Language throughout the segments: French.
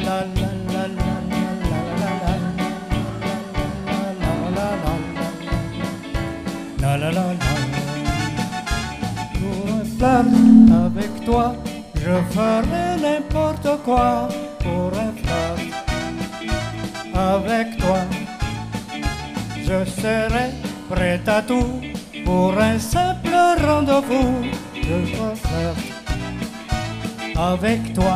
Avec toi, je ferai n'importe quoi pour un flirt. Avec toi, je serai prêt à tout pour un simple rendez-vous. Je flirt avec toi.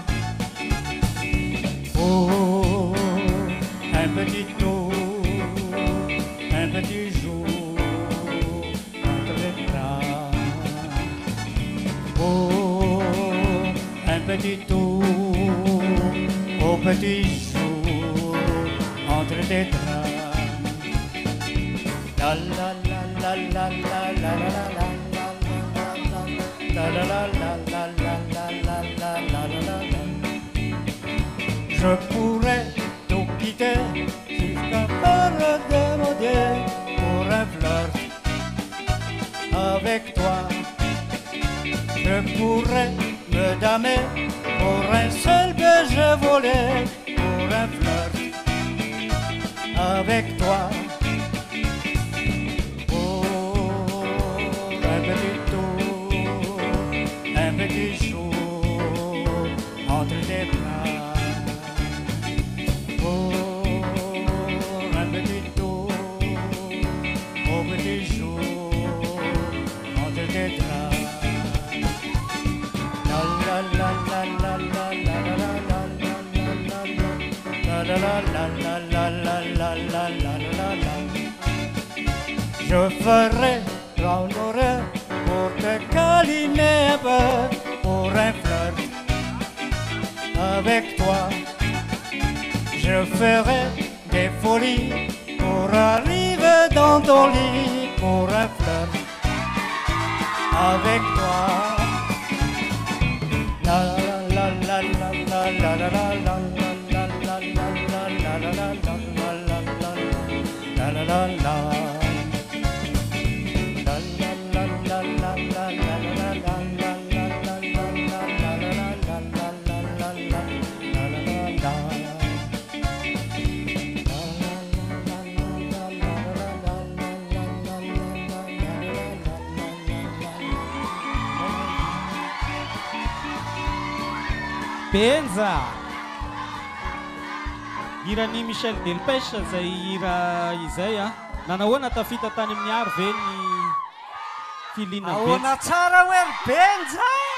Oh, un petit tour, un petit jour entre les bras. Oh, un petit tour au petit jour entre tes draps. La la la la la la la la la la la la la la la. Je pourrais tout quitter jusqu'à faire démoder pour un flirt avec toi. Je pourrais me damer pour un seul baiser volé pour un flirt avec toi. Oh, un petit tour, un petit jour entre tes bras. Oh, un petit tour au petit jour entre tes draps. Je ferai grande horreur pour te câliner un peu pour un flirt avec toi. Je ferai des folies pour arriver dans ton lit pour un flirt avec toi. La la la la la la la la la la la la. Benza irany Michel Delpech zay ira izay a nanahoana tafita tany amin'ny aro ve ny filina ahoana tsara hoe Benza